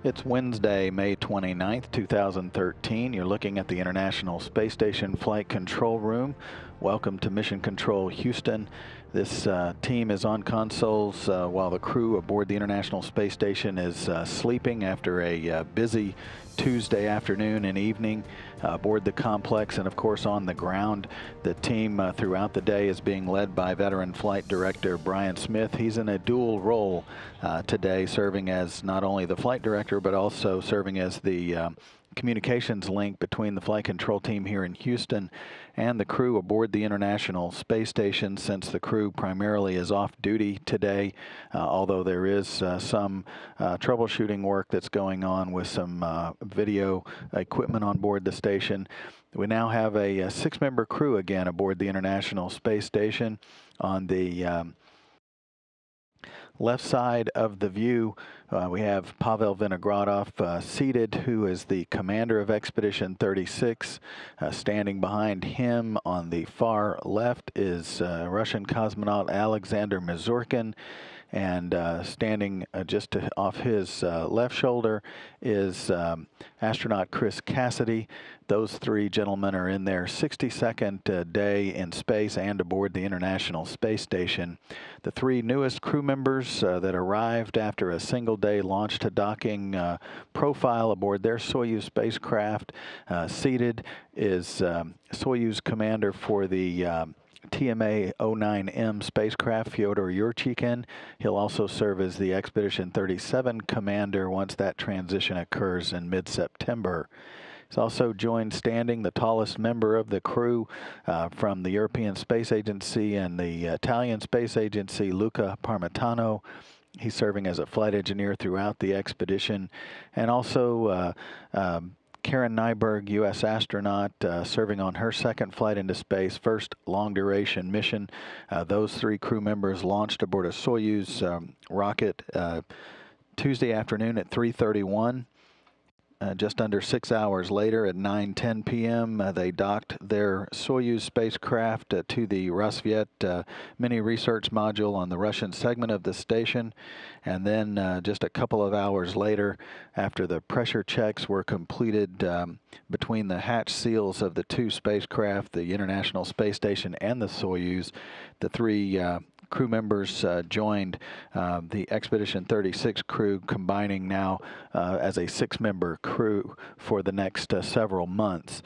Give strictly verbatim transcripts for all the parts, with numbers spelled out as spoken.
It's Wednesday, May twenty-ninth, two thousand thirteen. You're looking at the International Space Station Flight Control Room. Welcome to Mission Control Houston. This uh, team is on consoles uh, while the crew aboard the International Space Station is uh, sleeping after a uh, busy Tuesday afternoon and evening uh, aboard the complex, and of course on the ground. The team uh, throughout the day is being led by veteran flight director Brian Smith. He's in a dual role uh, today, serving as not only the flight director but also serving as the uh, communications link between the flight control team here in Houston and the crew aboard the International Space Station, since the crew primarily is off duty today, uh, although there is uh, some uh, troubleshooting work that's going on with some uh, video equipment on board the station. We now have a, a six-member crew again aboard the International Space Station. On the um, left side of the view, uh, we have Pavel Vinogradov uh, seated, who is the commander of Expedition thirty-six. Uh, standing behind him on the far left is uh, Russian cosmonaut Alexander Mazurkin. And uh, standing uh, just to, off his uh, left shoulder is um, astronaut Chris Cassidy. Those three gentlemen are in their sixty-second uh, day in space and aboard the International Space Station. The three newest crew members uh, that arrived after a single day launch to docking uh, profile aboard their Soyuz spacecraft. Uh, seated is um, Soyuz commander for the um, T M A oh nine M spacecraft, Fyodor Yurchikhin. He'll also serve as the Expedition thirty-seven commander once that transition occurs in mid-September. He's also joined standing the tallest member of the crew uh, from the European Space Agency and the Italian Space Agency, Luca Parmitano. He's serving as a flight engineer throughout the expedition. And also uh, um, Karen Nyberg, U S astronaut, uh, serving on her second flight into space, first long-duration mission. Uh, those three crew members launched aboard a Soyuz um, rocket uh, Tuesday afternoon at three thirty-one. Uh, just under six hours later, at nine ten p m, uh, they docked their Soyuz spacecraft uh, to the Rassvet uh, mini research module on the Russian segment of the station. And then uh, just a couple of hours later, after the pressure checks were completed um, between the hatch seals of the two spacecraft, the International Space Station and the Soyuz, the three uh, crew members uh, joined uh, the Expedition thirty-six crew, combining now uh, as a six-member crew for the next uh, several months.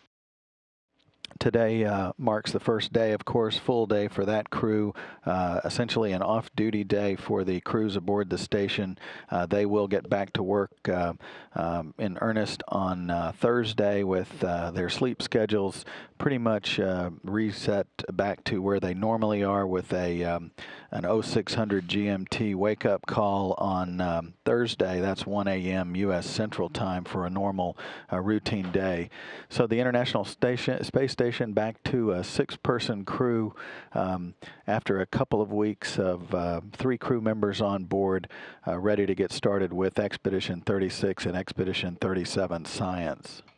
Today uh, marks the first day, of course, full day for that crew, uh, essentially an off-duty day for the crews aboard the station. Uh, they will get back to work uh, um, in earnest on uh, Thursday with uh, their sleep schedules pretty much uh, reset back to where they normally are, with a um, an oh six hundred G M T wake-up call on um, Thursday. That's one A M U S Central Time for a normal uh, routine day. So the International Station, Space Station back to a six-person crew um, after a couple of weeks of uh, three crew members on board, uh, ready to get started with Expedition thirty-six and Expedition thirty-seven science.